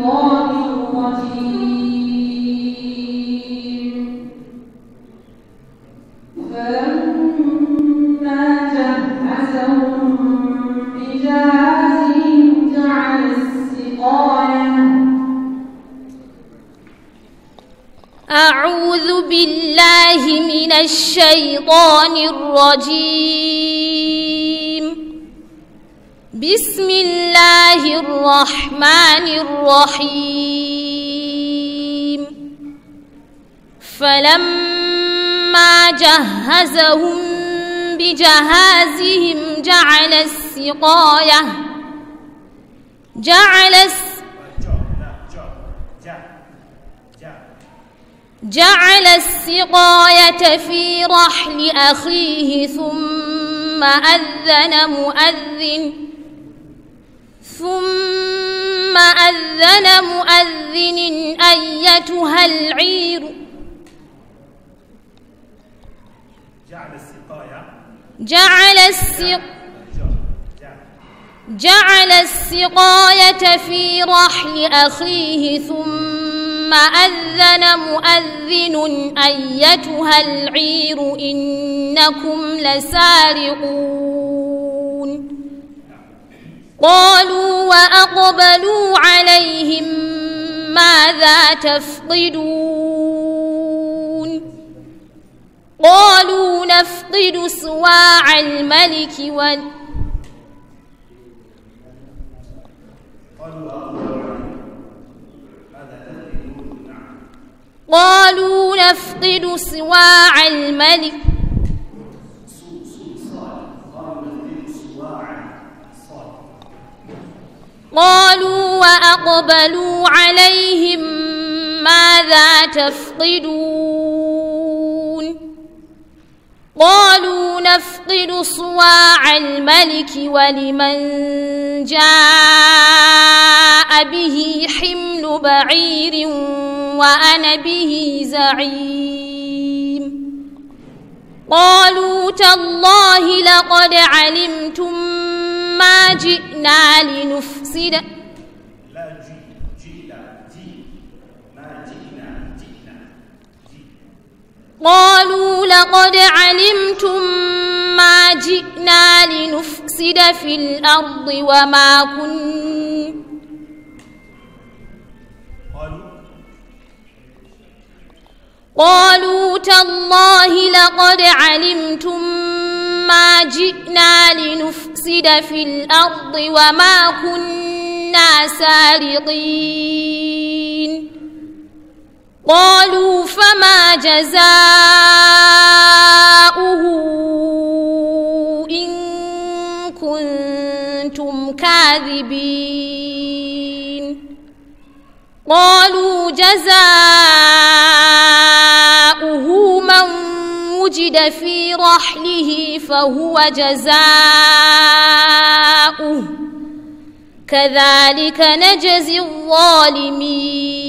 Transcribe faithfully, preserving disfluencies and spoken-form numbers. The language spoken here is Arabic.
الشيطان الرجيم فلما جهزهم بجهازهم جعل السقاية أعوذ بالله من الشيطان الرجيم. بسم الله الرحمن الرحيم. فلما جهزهم بجهازهم جعل السقاية جعل السقاية جعل السقاية في رحل أخيه ثم أذن مؤذن ثم أذن مؤذن أيتها العير جعل السقاية جعل السقاية جعل السقاية في رحل أخيه ثم أذن مؤذن أيتها العير إنكم لسارقون. قالوا وأقبلوا عليهم ماذا تفقدون؟ قالوا نفقد صواع الملك وال قالوا نفقد صواع الملك قالوا وأقبلوا عليهم ماذا تفقدون؟ قالوا نفقد صواع الملك ولمن جاء به حمل بعير وأنا به زعيم. قالوا تالله لقد علمتم ما جئنا لنفسد لا جي جئنا جي ما جئنا جئنا جي. قالوا لقد علمتم ما جئنا لنفسد في الأرض وما كنا قالوا تالله لقد علمتم ما جئنا لنفسد في الأرض وما كنا سارقين. قالوا فما جزاؤه إن كنتم كاذبين؟ قالوا جزاؤه من وجد في رحله فهو جزاؤه كذلك نجزي الظالمين.